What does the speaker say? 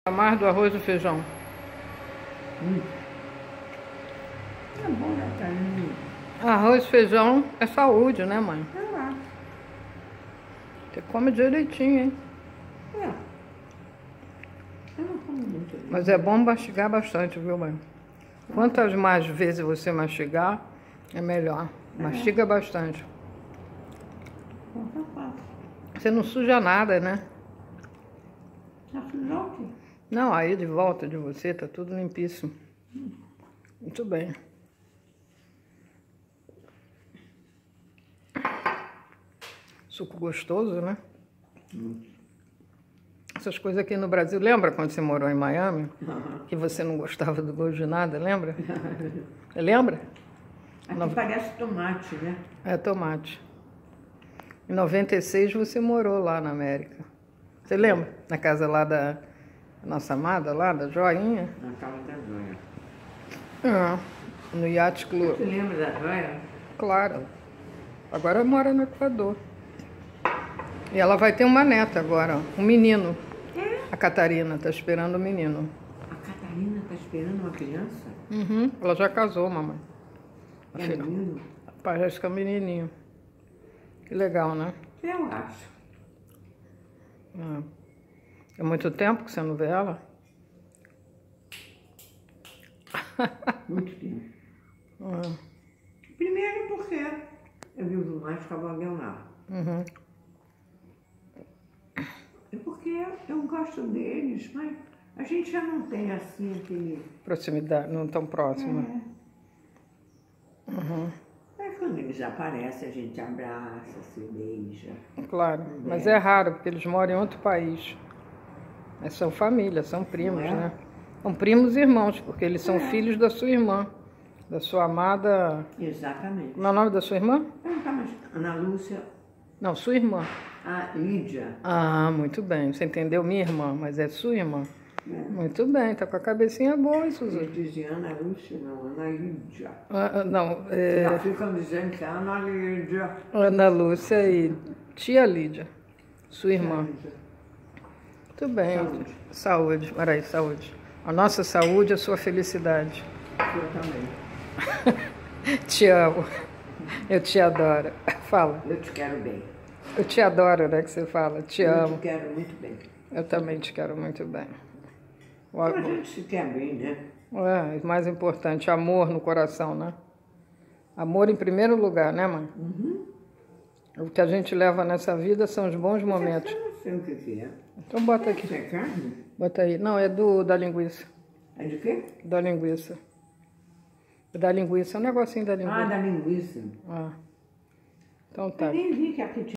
Mais do arroz e feijão. É bom, né, carne? Arroz e feijão é saúde, né, mãe? É lá. Você come direitinho, hein? É. Eu não como muito. Mas é bom mastigar bastante, viu, mãe? Quantas mais vezes você mastigar, é melhor. Mastiga bastante. Então faz. Você não suja nada, né? Tá sujão aqui? Não, aí de volta de você tá tudo limpíssimo. Muito bem. Suco gostoso, né? Essas coisas aqui no Brasil. Lembra quando você morou em Miami? Que você não gostava do gosto de nada, lembra? Lembra? Aqui parece tomate, né? É tomate. Em 96 você morou lá na América. Você lembra? Na casa lá da nossa amada, lá da Joinha? Na casa da Joia. No Yacht Club. Você lembra da Joia? Claro. Agora mora no Equador. E ela vai ter uma neta agora, ó, um menino. É? A Catarina tá esperando o menino. A Catarina tá esperando uma criança? Uhum. Ela já casou, mamãe. A É filha. menino? Parece que é um menininho. Que legal, né? Eu acho. É muito tempo que você não vê ela? Muito tempo. Primeiro porque eu vivo mais com a Baguelá. Uhum. É porque eu gosto deles, mas a gente já não tem assim aquele... Proximidade, não tão próxima. Mas quando eles aparecem, a gente abraça, se beija. Claro, mas é raro, porque eles moram em outro país. Mas são família, são primos, Não é? né? São primos e irmãos, porque eles são filhos da sua irmã, da sua amada... Exatamente. Como é o nome da sua irmã? Não tá mais... Ana Lúcia, Não, sua irmã. a Lídia. Ah, muito bem. Você entendeu? Minha irmã, mas é sua irmã. Muito bem, tá com a cabecinha boa, hein, Eu Suzana? dizia Ana Lúcia, não, Ana Lídia. Não, Já ficam dizendo que é Ana Lídia. Ana Lúcia e tia Lídia, sua irmã. Muito bem. Saúde. Saúde. Olha aí, saúde. A nossa saúde é a sua felicidade. Eu também. Te amo. Eu te adoro. Fala. Eu te quero bem. Eu te adoro, né, que você fala. Te Eu amo. te quero muito bem. Eu também te quero muito bem. A gente se quer bem, né? É, o mais importante, amor no coração, né? Amor em primeiro lugar, né, mãe? O que a gente leva nessa vida são os bons momentos. Eu não sei o que é. Então bota aqui. Isso é carne? Bota aí. Não, é da linguiça. É de quê? Da linguiça. Da linguiça, é um negocinho da linguiça. Ah, da linguiça. Ah. Então tá. Eu nem vi que aqui tinha.